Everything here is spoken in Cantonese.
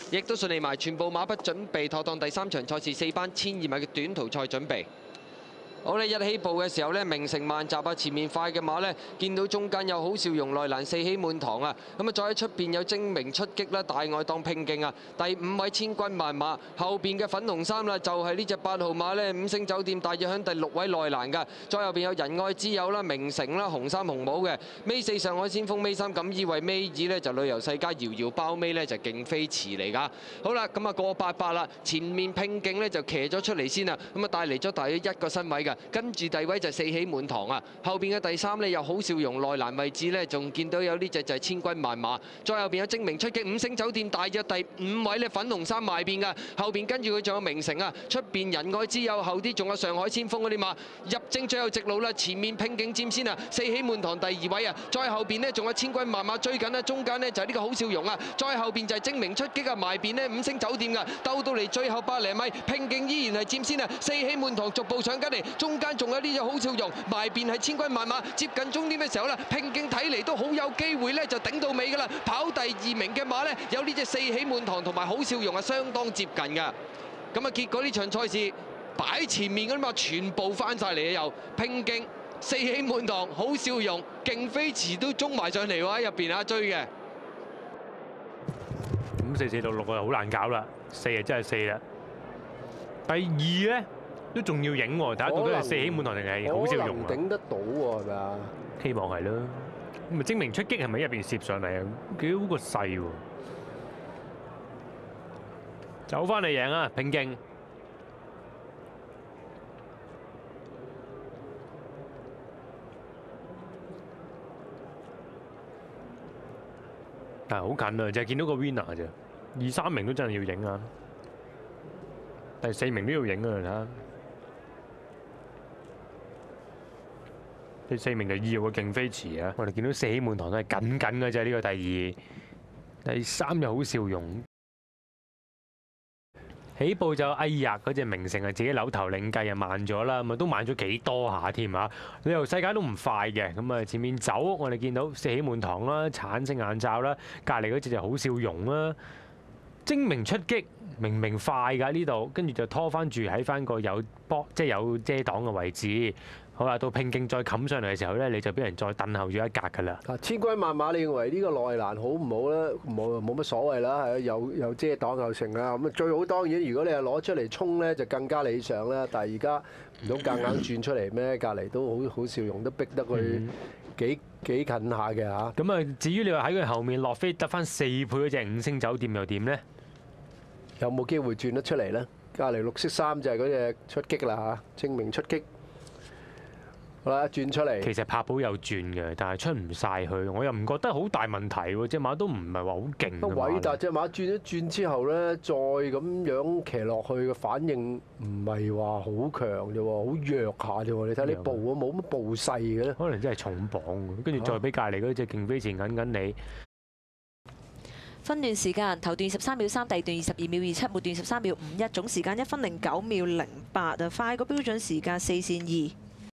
亦都順利埋全部馬匹準備妥當第3場賽事4班1200米嘅短途賽準備。好咧，一起步嘅時候咧，名城萬集啊，前面快嘅馬咧，見到中間有好笑容內蘭四喜滿堂啊，咁啊再喺出邊有精明出擊啦，大愛當拼勁啊，第5位千軍萬馬，後邊嘅粉紅衫啦，就係呢隻8號馬咧，五星酒店大約響第6位內蘭㗎，再後邊有仁愛之友啦、名城啦、紅衫紅帽嘅，尾4上海先鋒，尾3錦衣衛，尾2咧就旅遊世家搖搖包，尾咧就勁飛馳嚟㗎。好啦，咁啊過88啦，前面拼勁咧就騎咗出嚟先啦，咁啊帶嚟咗大約1個身位㗎。跟住第二位就四喜滿堂啊，後邊嘅第3呢，有好笑容內蘭位置呢，仲見到有呢隻就係千軍萬馬，再後邊有精明出擊五星酒店大約第5位呢，粉紅衫埋邊㗎，後邊跟住佢仲有名城啊，出邊仁愛之友，後啲仲有上海先鋒嗰啲馬入征最後直路啦，前面拼勁佔先啊，四喜滿堂第2位啊，再後邊呢，仲有千軍萬馬追緊啦，中間呢，就係呢個好笑容啊，再後邊就係精明出擊啊，埋邊呢，五星酒店㗎，鬥到嚟最後100零米，拼勁依然係佔先啊，四喜滿堂逐步上緊嚟，中間仲有呢隻好笑容，埋邊係千軍萬馬，接近終點嘅時候咧，拼勁睇嚟都好有機會咧，就頂到尾㗎啦。跑第2名嘅馬咧，有呢隻四喜滿堂同埋好笑容係相當接近㗎。咁啊，結果呢場賽事擺前面嗰啲馬全部翻晒嚟啊，又拼勁、四喜滿堂、好笑容、勁飛馳都衝埋上嚟喎，喺入邊啊追嘅。 咁4、4、6、6啊，好難搞啦，4啊真係4啦。第2咧。都仲要影喎，睇下到底係四喜滿堂定係好笑容啊？ 頂得到喎，係咪啊？ 希望係咯。咁啊，精明出擊係咪入邊攝上嚟啊？幾好個勢喎！走翻嚟贏啊！拼勁。但係好近啊，就係見到個 winner 啫。2、3名都真係要影啊！第4名都要影啊！睇下。第4名就2號嘅勁飛馳啊！我哋見到四喜滿堂都係緊緊嘅啫，呢個第2，第3又好笑容。起步就哎呀嗰隻名城啊，自己扭頭領計啊慢咗啦，咁啊都慢咗幾多下添啊！旅遊世界都唔快嘅，咁啊前面走我哋見到四喜滿堂啦、橙色眼罩啦，隔離嗰隻就好笑容啦。精明出擊，明明快㗎呢度，跟住就拖翻住喺翻個有即係有遮擋嘅位置。好啦，到拼勁再冚上嚟嘅時候咧，你就俾人再等候咗一格㗎啦。 千軍萬馬，你認為呢個內蘭好唔好咧？冇乜所謂啦，係有遮擋又成啦。咁啊最好當然，如果你係攞出嚟衝咧，就更加理想啦。但係而家唔通夾硬轉出嚟咩？隔離都好笑容，都逼得佢幾近下嘅嚇。 咁啊，至於你話喺佢後面落飛得翻4倍嗰隻五星酒店又點咧？ 有冇機會轉得出嚟咧？隔離綠色衫就係嗰隻出擊啦嚇，精明出擊。好啦，轉出嚟。 其實柏寶有轉嘅，但係出唔晒去，我又唔覺得好大問題喎。隻馬都唔係話好勁。 偉達隻馬轉一轉之後咧，再咁樣騎落去嘅反應唔係話好強啫喎，好弱下啫喎。你睇你步啊，冇乜步勢嘅咧。 可能真係重磅，跟住再俾隔離嗰隻勁飛前緊你。 分段時間，頭段13秒3，第二段22秒27，末段13秒51，總時間1分09秒08啊！快過標準時間4線2。